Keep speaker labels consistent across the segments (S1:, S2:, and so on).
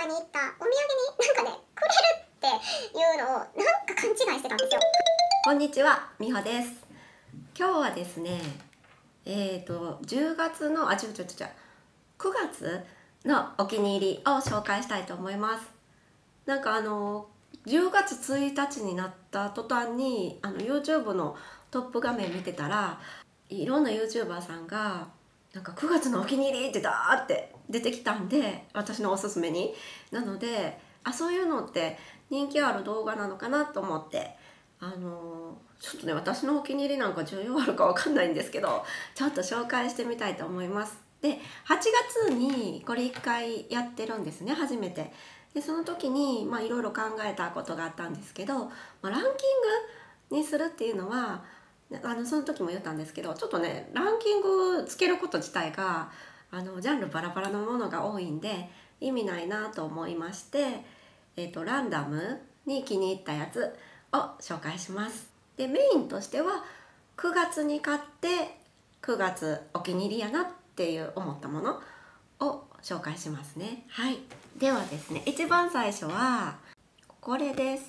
S1: に行ったお土産になんかねくれるっていうのをなんか勘違いしてたんですよ。
S2: こんにちは、みほです。今日はですね、10月の9月のお気に入りを紹介したいと思います。なんか10月1日になった途端にYouTube のトップ画面見てたら、いろんな YouTuber さんがなんか9月のお気に入りってダーって出てきたんで、私のおすすめになので、そういうのって人気ある動画なのかなと思って、ちょっとね、私のお気に入りなんか重要あるかわかんないんですけど、ちょっと紹介してみたいと思います。で、8月にこれ1回やってるんですね、初めて。でその時にいろいろ考えたことがあったんですけど、ランキングにするっていうのはその時も言ったんですけど、ちょっとねランキングつけること自体がジャンルバラバラのものが多いんで意味ないなと思いまして、ランダムに気に入ったやつを紹介します。でメインとしては9月に買って9月お気に入りやなっていう思ったものを紹介しますね。はい、ではですね、一番最初はこれです。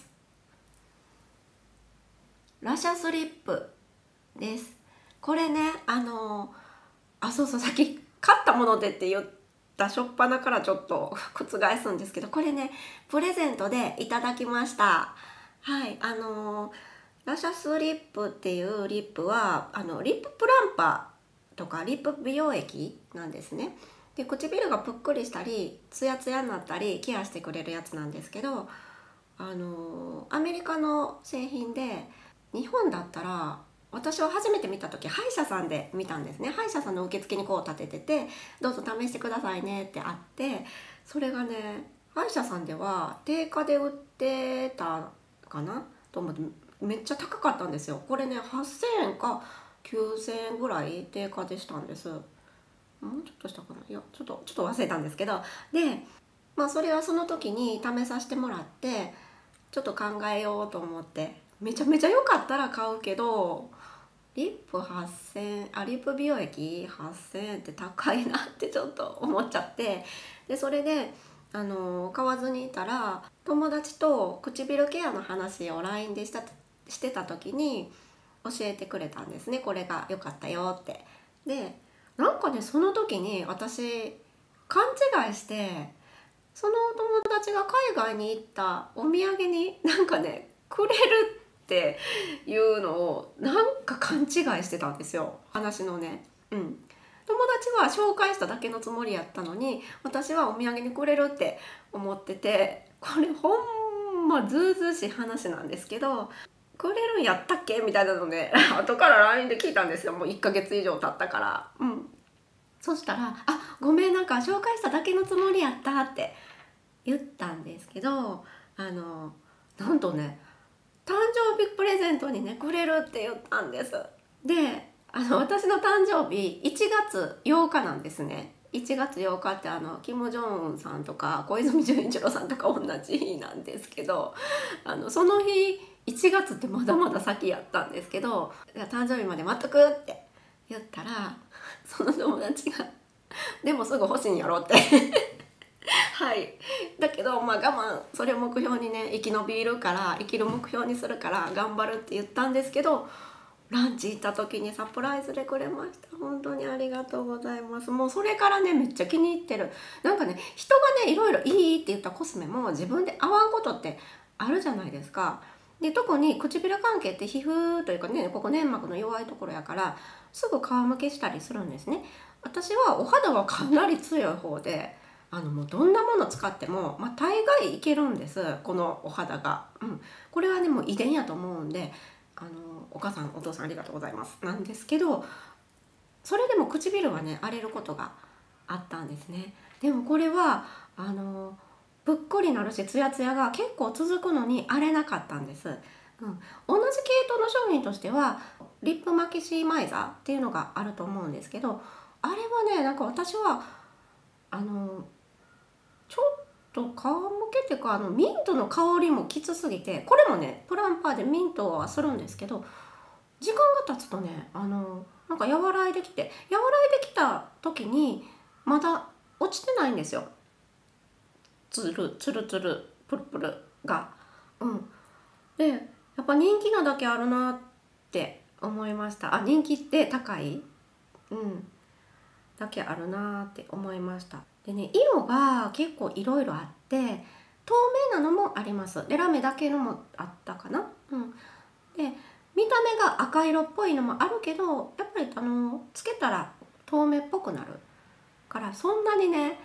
S2: ラシャスリップです。これね、そうそう、さっき買ったものでって言った初っ端からちょっと覆すんですけど、これねプレゼントでいただきました。はい、ラシャスリップっていうリップはリッププランパーとかリップ美容液なんですね。で唇がぷっくりしたりツヤツヤになったりケアしてくれるやつなんですけど、アメリカの製品で、日本だったら私は初めて見た時歯医者さんで見たんですね。歯医者さんの受付にこう立ててて、どうぞ試してくださいねってあって、それがね歯医者さんでは定価で売ってたかなと思って、めっちゃ高かったんですよ。これね8,000円か9,000円ぐらい定価でしたんです。もうちょっとしたかな、いやちょっと忘れたんですけど、でそれはその時に試させてもらってちょっと考えようと思って、めちゃめちゃ良かったら買うけど、リップ8,000円、リップ美容液8,000円って高いなってちょっと思っちゃって、でそれで買わずにいたら、友達と唇ケアの話を LINE でしてた時に教えてくれたんですね。これが良かったよって。でなんかね、その時に私勘違いして、その友達が海外に行ったお土産になんかねくれるっていうのをなんか勘違いしてたんですよ、話のね。友達は紹介しただけのつもりやったのに、私はお土産にくれるって思ってて、これほんまずうずうしい話なんですけど、くれるんやったっけみたいなので後から LINE で聞いたんですよ。もう1ヶ月以上経ったから。そしたら「ごめん、なんか紹介しただけのつもりやった」って言ったんですけど、なんとね誕生日プレゼントにねくれるって言ったんです。で私の誕生日1月8日なんですね。1月8日ってキム・ジョンウンさんとか小泉純一郎さんとか同じ日なんですけど、その日1月ってまだまだ先やったんですけど、誕生日まで待っとくって言ったら、その友達が「でもすぐ欲しいんやろ」ってはい、だけど我慢、それを目標にね生きる目標にするから頑張るって言ったんですけど、ランチ行った時にサプライズでくれました。本当にありがとうございます。もうそれからねめっちゃ気に入ってる。なんかね、人がねいろいろいいって言ったコスメも自分で合わんことってあるじゃないですか。で特に唇関係って皮膚というかね、ここ粘膜の弱いところやからすぐ皮むけしたりするんですね。私はお肌はかなり強い方で、もうどんなもの使っても、大概いけるんです、このお肌が。これはねもう遺伝やと思うんで、お母さんお父さんありがとうございますなんですけど、それでも唇はね荒れることがあったんですね。でもこれはぷっくりなるしツヤツヤが結構続くのに荒れなかったんです。同じ系統の商品としてはリップマキシマイザーっていうのがあると思うんですけど、あれはねなんか私はちょっと皮むけっていうかミントの香りもきつすぎて、これもねプランパーでミントはするんですけど、時間が経つとねなんか和らいできた時にまだ落ちてないんですよ。 ツルツルツルプルプルが。でやっぱ人気なだけあるなって思いました。人気って高い、だけあるなって思いました。でね、色が結構いろいろあって透明なのもあります。でラメだけのもあったかな。で見た目が赤色っぽいのもあるけど、やっぱりつけたら透明っぽくなるからそんなにね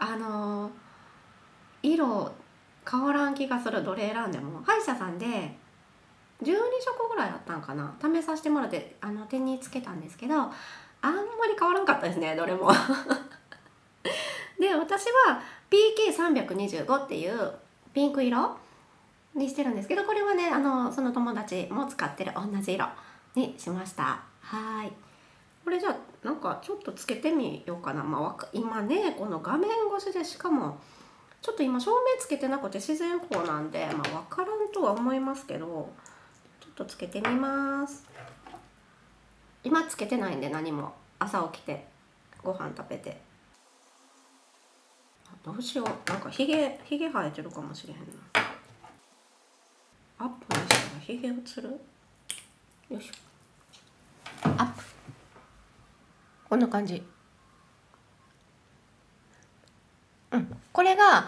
S2: 色変わらん気がする。どれ選んでも歯医者さんで12色ぐらいあったんかな、試させてもらって手につけたんですけど、あんまり変わらんかったですね、どれもで私は PK325 っていうピンク色にしてるんですけど、これはねその友達も使ってる同じ色にしました。はい、これじゃあなんかちょっとつけてみようかな。今ねこの画面越しで、しかもちょっと今照明つけてなくて自然光なんで分からんとは思いますけど、ちょっとつけてみます。今つけてないんで何も。朝起きてご飯食べて、どうしよう、なんかひげ生えてるかもしれへんな。アップにしたらひげ映る？よいしょ、アップ、こんな感じ。これが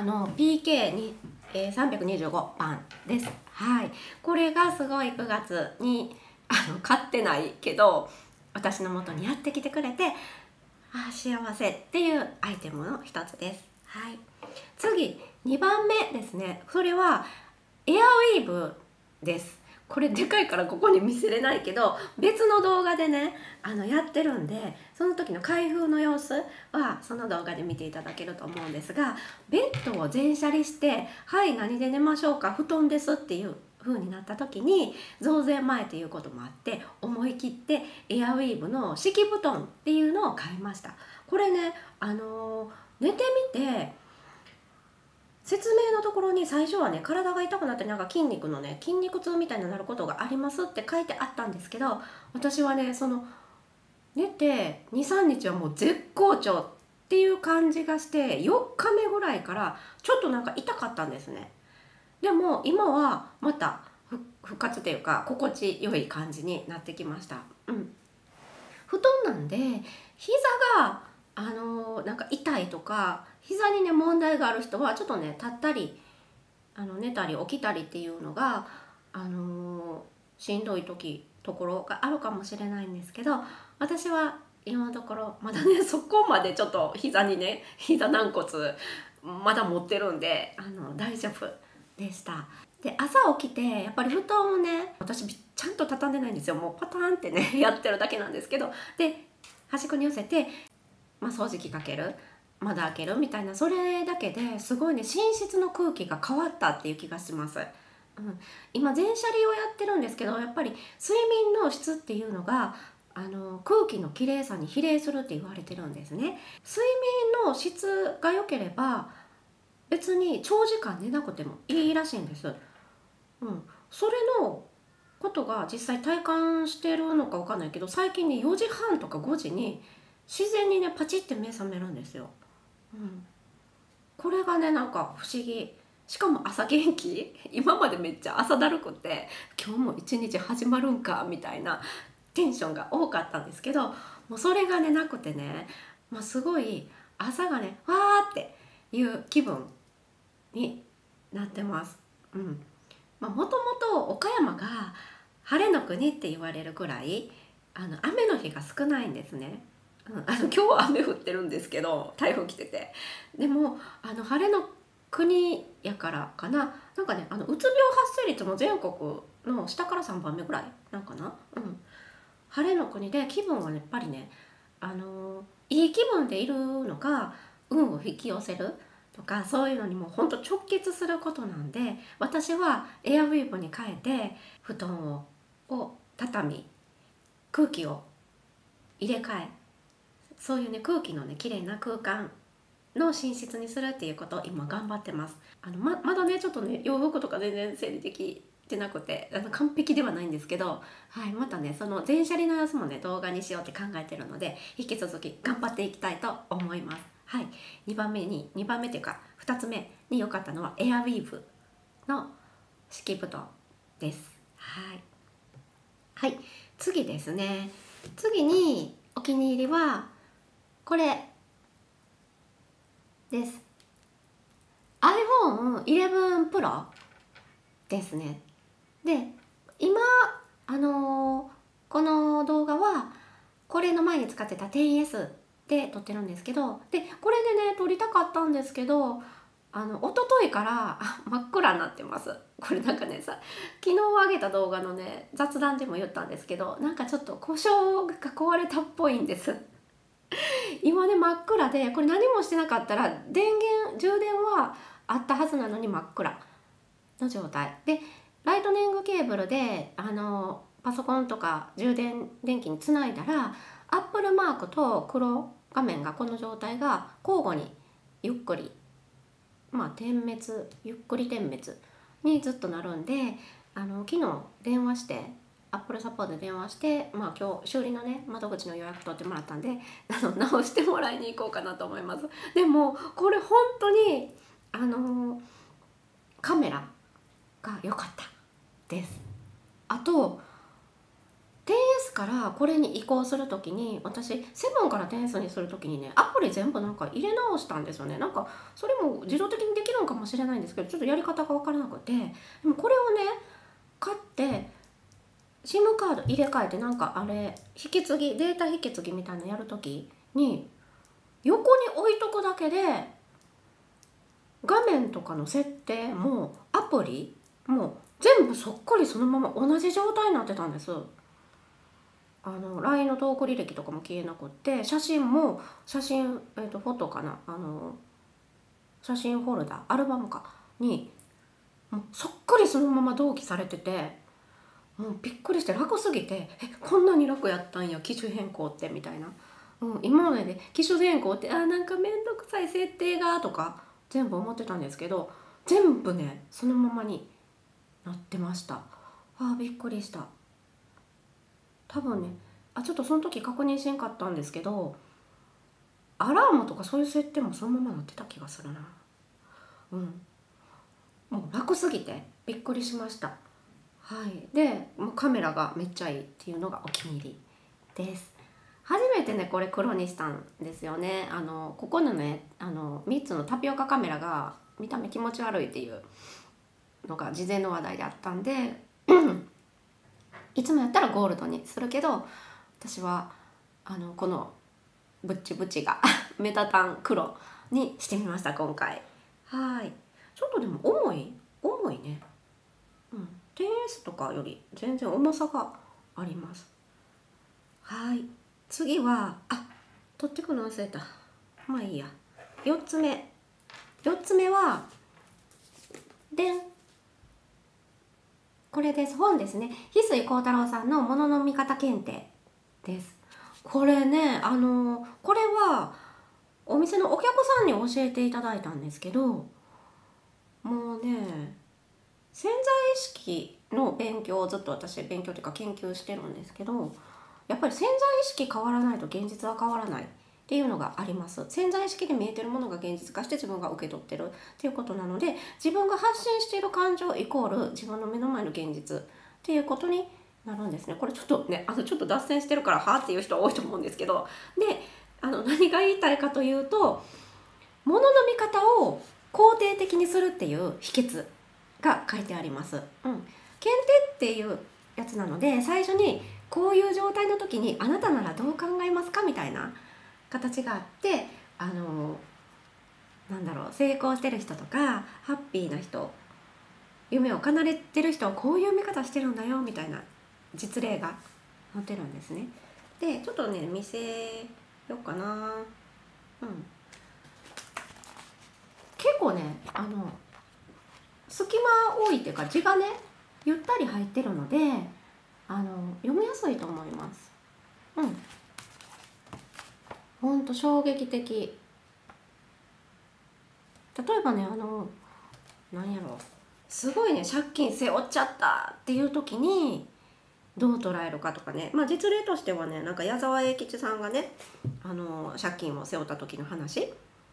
S2: PK に、325番です。はい、これがすごい9月に買ってないけど私の元にやってきてくれて幸せっていうアイテムの一つです。はい、次2番目ですね。それはエアウィーヴです。これでかいからここに見せれないけど、別の動画でねやってるんで、その時の開封の様子はその動画で見ていただけると思うんですが、ベッドを全捨離して「はい何で寝ましょうか、布団です」っていう風になった時に、増税前っていうこともあって思い切ってエアウィーヴの敷布団っていうのを買いました。これね寝てみて説明のところに最初はね、体が痛くなってなんか筋肉痛みたいになることがありますって書いてあったんですけど、私はね寝て 2,3 日はもう絶好調っていう感じがして、4日目ぐらいからちょっとなんか痛かったんですね。でも今はまた復活というか心地よい感じになってきました。布団なんで膝がなんか痛いとか膝にね問題がある人はちょっとね立ったり寝たり起きたりっていうのがしんどいところがあるかもしれないんですけど、私は今のところまだねそこまでちょっと膝軟骨まだ持ってるんで大丈夫でした。で朝起きてやっぱり布団をね、私ちゃんと畳んでないんですよ。もうパターンってねやってるだけなんですけど、で端っこに寄せて、掃除機かける、窓開けるみたいな、それだけですごいね寝室の空気が変わったっていう気がします。今全舎離をやってるんですけど、やっぱり睡眠の質っていうのが空気のきれいさに比例するって言われてるんですね。睡眠の質が良ければ別に長時間寝なくてもいいらしいんです。それのことが実際体感してるのか分かんないけど、最近ね4時半とか5時に自然にねパチって目覚めるんですよ。これがねなんか不思議。しかも朝元気今までめっちゃ朝だるくて今日も一日始まるんかみたいなテンションが多かったんですけど、もうそれがねなくてね、すごい朝がねわーっていう気分になってます。もともと岡山が晴れの国って言われるくらい雨の日が少ないんですね。今日は雨降ってるんですけど台風来てて、でも晴れの国やからかな、なんかねうつ病発生率も全国の下から3番目ぐらいなんかな。晴れの国で気分はやっぱりねいい気分でいるのが運を引き寄せるとか、そういうのにも本当直結することなんで、私はエアウィーヴに変えて布団を畳み空気を入れ替え、そういうね空気のね綺麗な空間の寝室にするっていうことを今頑張ってます。まだねちょっとね洋服とか全然整理できてなくて完璧ではないんですけど、またねその全舎離の様子もね動画にしようって考えてるので、引き続き頑張っていきたいと思います。 はい、2番目っていうか2つ目に良かったのはエアウィーヴの敷布団です。はい、はい、次ですね。次にお気に入りはこれです。 iPhone 11 Pro ですね。で今この動画はこれの前に使ってた 10S で撮ってるんですけど、でこれでね撮りたかったんですけど、一昨日から真っ暗になってます。これなんかね昨日上げた動画のね雑談でも言ったんですけど、なんかちょっと故障が壊れたっぽいんです今ね真っ暗で、これ何もしてなかったら充電はあったはずなのに真っ暗の状態で、ライトニングケーブルでパソコンとか充電電気につないだら、アップルマークと黒画面がこの状態が交互にゆっくりゆっくり点滅にずっとなるんで、昨日電話してアップルサポートで電話して、今日修理のね窓口の予約取ってもらったんで直してもらいに行こうかなと思います。でもこれ本当にカメラが良かったです。あと 10S からこれに移行する時に、私7から 10S にする時にねアプリ全部なんか入れ直したんですよね。なんかそれも自動的にできるのかもしれないんですけど、ちょっとやり方が分からなくて、でもこれをね買ってSIM カード入れ替えて、なんかあれデータ引き継ぎみたいなのやる時に横に置いとくだけで画面とかの設定もアプリも全部そっくりそのまま同じ状態になってたんです。LINE のトーク履歴とかも消えなくって、写真もフォトかな、写真フォルダアルバムかにもうそっくりそのまま同期されてて、もうびっくりして楽すぎて、こんなに楽やったんや機種変更ってみたいな、今までで機種変更ってなんかめんどくさい設定がとか全部思ってたんですけど、全部ねそのままになってました。びっくりした。多分ねちょっとその時確認しんかったんですけど、アラームとかそういう設定もそのままなってた気がするな。もう楽すぎてびっくりしました。でもうカメラがめっちゃいいっていうのがお気に入りです。初めてねこれ黒にしたんですよね。ここのね3つのタピオカカメラが見た目気持ち悪いっていうのが事前の話題であったんでいつもやったらゴールドにするけど、私はこのブチブチがメタタン黒にしてみました今回。ちょっとでも重いね。10S とかより全然重さがあります。次は取ってくの忘れた。まあいいや。4つ目はこれです。本ですね。翡翠幸太郎さんのものの見方検定です。これねこれはお店のお客さんに教えていただいたんですけど、もうね潜在意識の勉強をずっと私勉強というか研究してるんですけど、やっぱり潜在意識変わらないと現実は変わらないっていうのがあります。潜在意識で見えてるものが現実化して自分が受け取ってるっていうことなので、自分が発信している感情イコール自分の目の前の現実っていうことになるんですね。これちょっとねちょっと脱線してるからっていう人多いと思うんですけど、で何が言いたいかというと、物の見方を肯定的にするっていう秘訣が書いてあります。検定っていうやつなので、最初にこういう状態の時にあなたならどう考えますかみたいな形があって、成功してる人とかハッピーな人、夢を叶えてる人はこういう見方してるんだよみたいな実例が載ってるんですね。でちょっとね見せようかな。結構ね隙間多いっていうか字がねゆったり入ってるので読みやすいと思います。ほんと衝撃的。例えばねすごいね借金背負っちゃったっていう時にどう捉えるかとかね、実例としてはね、なんか矢沢永吉さんがね借金を背負った時の話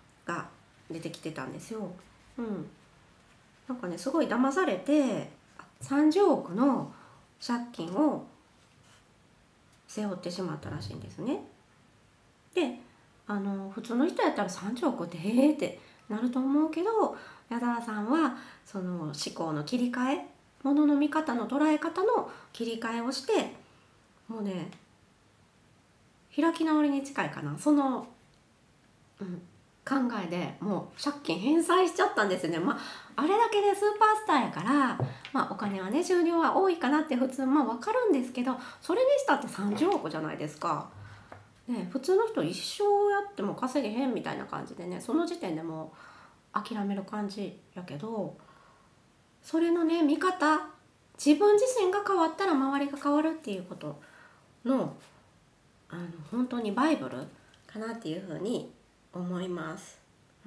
S2: 出てきてたんですよ。なんかねすごい騙されて30億の借金を背負ってしまったらしいんですね。で普通の人やったら30億ってってなると思うけど、矢沢さんはその思考の切り替え、物の見方の捉え方の切り替えをして、もうね開き直りに近いかな、その、考えでもう借金返済しちゃったんですよね。あれだけでスーパースターやから、お金はね収入は多いかなって普通分かるんですけど、それにしたって30億じゃないですか。ね、普通の人一生やっても稼げへんみたいな感じでね、その時点でもう諦める感じやけど、それのね見方、自分自身が変わったら周りが変わるっていうことの本当にバイブルかなっていうふうに思います。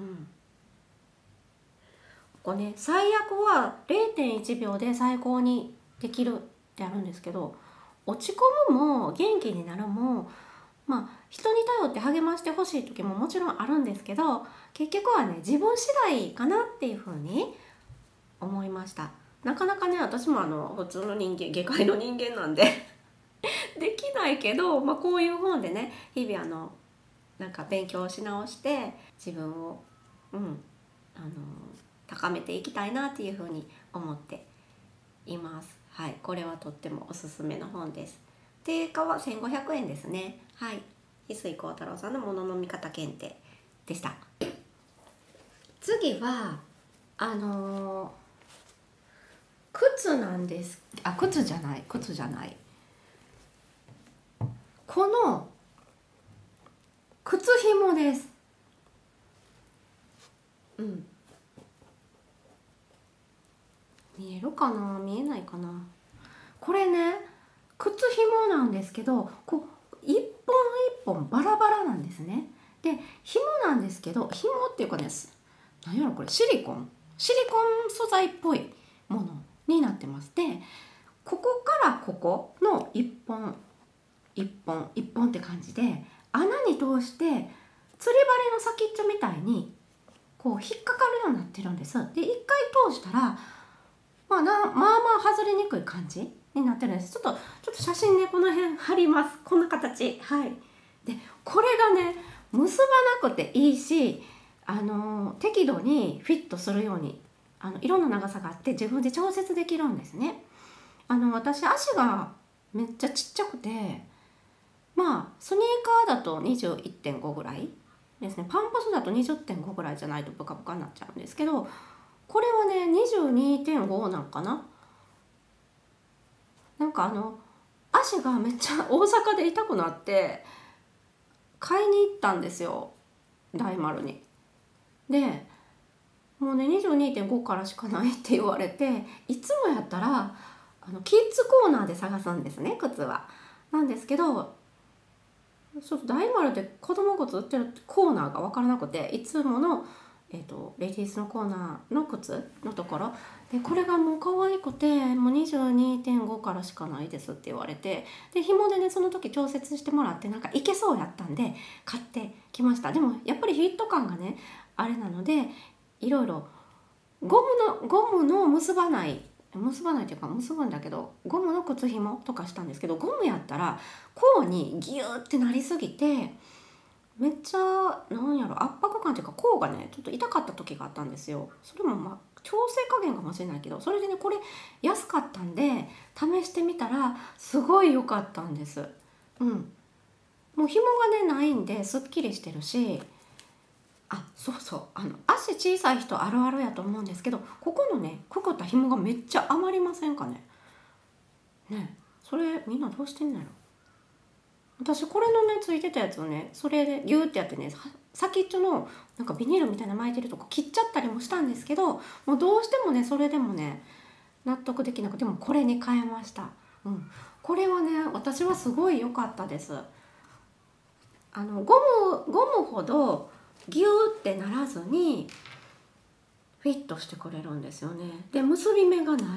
S2: ここね、最悪は 0.1 秒で最高にできるってあるんですけど、落ち込むも元気になるも人に頼って励ましてほしい時ももちろんあるんですけど、結局はね自分次第かなっていうふうに思いました。なかなかね私も普通の人間、下界の人間なんでできないけど、こういう本でね日々なんか勉強し直して自分を高めていきたいなっていうふうに思っています。はい、これはとってもおすすめの本です。定価は1500円ですね。はい、翡翠幸太郎さんのものの見方検定でした。次は靴なんです。靴じゃないこの靴紐です。見えるかな、見えないかな。これね靴紐なんですけど、一本一本バラバラなんですね。で紐なんですけど、紐っていうかね、何やろこれ、シリコン素材っぽいものになってます。でここからここの一本って感じで穴に通して釣り針の先っちょみたいに引っかかるようになってるんです。で一回通したらまあ外れにくい感じになってるんです。ちょっと写真ねこの辺貼ります。こんな形。はい。でこれがね結ばなくていいし、適度にフィットするようにいろんな長さがあって自分で調節できるんですね。私足がめっちゃちっちゃくて、スニーカーだと 21.5 ぐらいですね。パンプスだと 20.5 ぐらいじゃないとブカブカになっちゃうんですけど、これはね 22.5 なんかな。なんか足がめっちゃ大阪で痛くなって買いに行ったんですよ、大丸に。でもうね 22.5 からしかないって言われて、いつもやったらキッズコーナーで探すんですね、靴は。なんですけどちょっと大丸で子供靴売ってるコーナーが分からなくて、いつもの、レディースのコーナーの靴のところで、これがもう可愛くてもう 22.5 からしかないですって言われて、で紐でねその時調節してもらってなんかいけそうやったんで買ってきました。でもやっぱりフィット感がねあれなので、いろいろゴムの結ばないっていうか結ぶんだけど、ゴムの靴紐とかしたんですけど、ゴムやったら甲にギューってなりすぎてめっちゃなんやろ圧迫感っていうか、甲がねちょっと痛かった時があったんですよ。それも調整加減かもしれないけど、それでねこれ安かったんで試してみたらすごい良かったんです。もう紐がねないんですっきりしてるし、そう足小さい人あるあるやと思うんですけど、ここのねくくった紐がめっちゃ余りませんかね。それみんなどうしてんのやろ。私これのねついてたやつをねそれでギューってやってね、先っちょのなんかビニールみたいな巻いてるとこ切っちゃったりもしたんですけど、もうどうしてもねそれでもね納得できなくて、もこれに変えました。これはね私はすごい良かったです。ゴムほどギューってならずにフィットしてくれるんですよね。で結び目がない、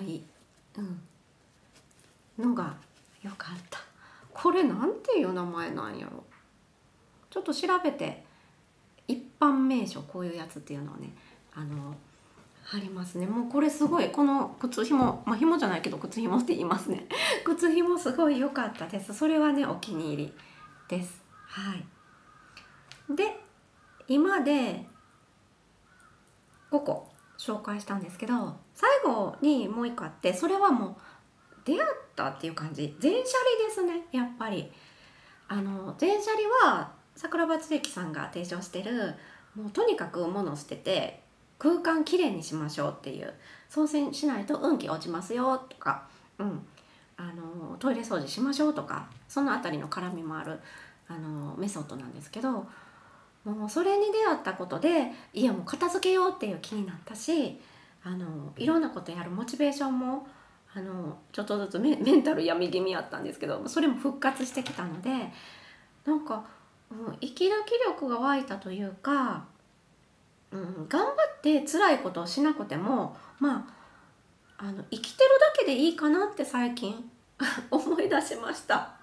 S2: のが良かった。これなんていう名前なんやろ。ちょっと調べていっ般名称、こういうやつっていうのをね貼りますね。もうこれすごい、この靴ひも、紐じゃないけど靴ひもって言いますね靴ひもすごい良かったです。それはねお気に入りです。はい。で今で5個紹介したんですけど、最後にもう1個あって、それはもう出会ったっていう感じ、全シャリですね。やっぱり全シャリは桜庭つゆきさんが提唱してる、もうとにかく物を捨てて空間きれいにしましょうっていう、そうしないと運気落ちますよとか、トイレ掃除しましょうとか、そのあたりの絡みもあるメソッドなんですけど、もうそれに出会ったことで家も片付けようっていう気になったし、いろんなことやるモチベーションもちょっとずつメンタル病み気味やったんですけど、それも復活してきたので、なんか、生きる気力が湧いたというか、頑張って辛いことをしなくても生きてるだけでいいかなって最近思い出しました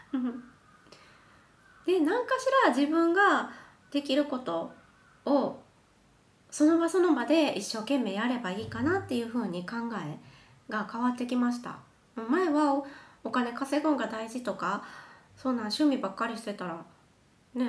S2: で、何かしら自分ができることをその場その場で一生懸命やればいいかなっていう風に考えが変わってきました。前はお金稼ぐんが大事とか、そんな趣味ばっかりしてたらね、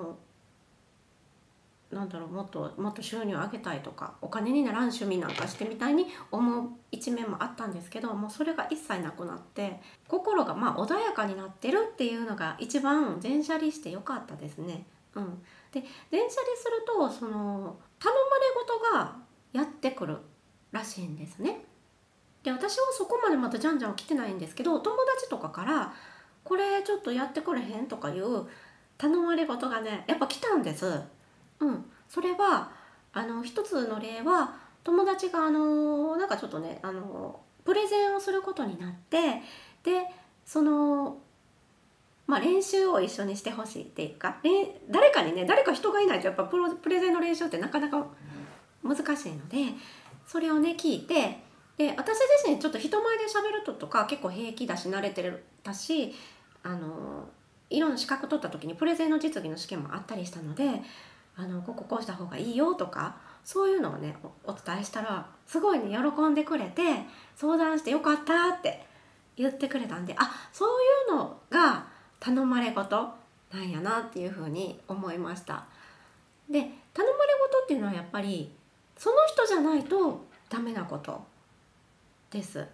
S2: なんだろう、もっと収入上げたいとか、お金にならん趣味なんかしてみたいに思う一面もあったんですけど、もうそれが一切なくなって、心が穏やかになってるっていうのが一番全シャリしてよかったですね。で全シャリすると、その頼まれ事がやってくるらしいんですね。で、私はそこまでまたじゃんじゃん来てないんですけど、友達とかからこれちょっとやってくれへんとかいう頼まれ事がね、やっぱ来たんです。それは一つの例は、友達がなんかちょっとねプレゼンをすることになって、でその練習を一緒にしてほしいっていうか、誰か人がいないとやっぱプレゼンの練習ってなかなか難しいので、それをね聞いて、で私自身ちょっと人前で喋るとか結構平気だし慣れてたし、いろんな資格取った時にプレゼンの実技の試験もあったりしたので、こうした方がいいよとか、そういうのをねお伝えしたら、すごいね喜んでくれて、相談してよかったって言ってくれたんで、そういうのが頼まれ事なんやなっていうふうに思いました。で、頼まれ事っていうのはやっぱりその人じゃないとダメなことです。例え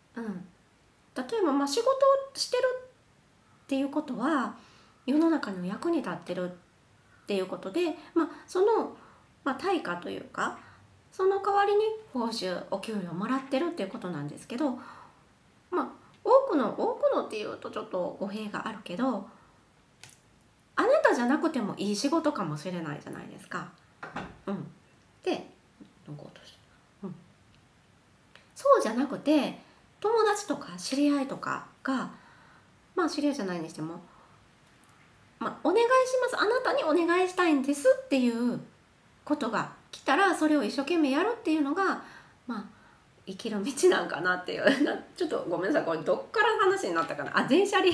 S2: ば仕事をしてるっていうことは世の中の役に立ってるっていうことで、その、対価というか、その代わりに報酬お給料もらってるっていうことなんですけど、多くのっていうとちょっと語弊があるけど、あなたじゃなくてもいい仕事かもしれないじゃないですか。で、そうじゃなくて、友達とか知り合いとかが、知り合いじゃないにしても、お願いします、あなたにお願いしたいんですっていうことが来たら、それを一生懸命やるっていうのが生きる道なんかなっていうちょっとごめんなさい、これどっから話になったかな。全シャリ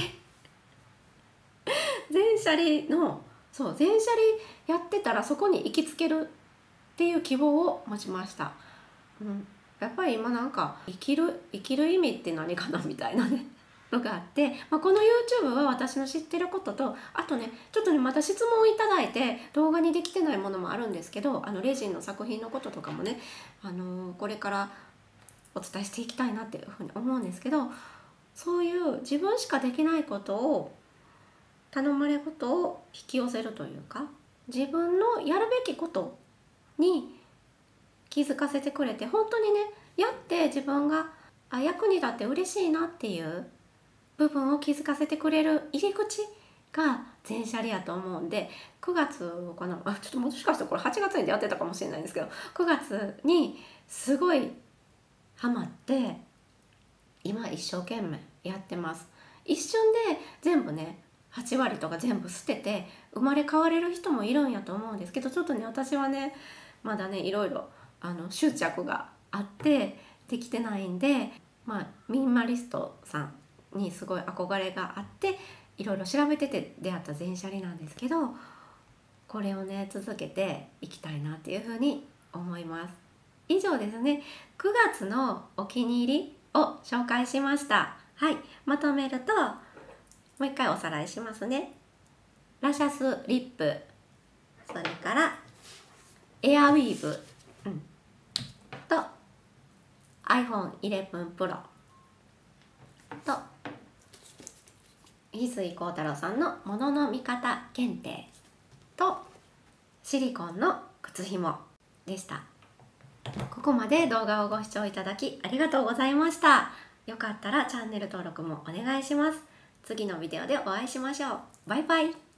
S2: 全シャリやってたらそこに行きつけるっていう希望を持ちました。やっぱり今なんか生きる意味って何かなみたいなねのがあって、この YouTube は私の知ってることと、あとねちょっとねまた質問いただいて動画にできてないものもあるんですけど、レジンの作品のこととかもね、これからお伝えしていきたいなっていうふうに思うんですけど、そういう自分しかできないことを、頼まれ事を引き寄せるというか、自分のやるべきことに気づかせてくれて、本当にねやって自分が役に立って嬉しいなっていう部分を気づかせてくれる入り口が全シャリやと思うんで、9月かな、ちょっともしかしたらこれ8月に出会ってたかもしれないんですけど、9月にすごいハマって今一生懸命やってます。一瞬で全部ね8割とか全部捨てて生まれ変われる人もいるんやと思うんですけど、ちょっとね私はねまだねいろいろ執着があってできてないんで、ミニマリストさんにすごい憧れがあっていろいろ調べてて出会った全シャリなんですけど、 これをね続けていきたいなっていうふうに思います。以上ですね、9月のお気に入りを紹介しました。はい、まとめるともう一回おさらいしますね。ラシャスリップ、それからエアウィーヴ、と iPhone 11 Pro と翡翠幸太郎さんのものの見方検定とシリコンの靴ひもでした。ここまで動画をご視聴いただきありがとうございました。よかったらチャンネル登録もお願いします。次のビデオでお会いしましょう。バイバイ。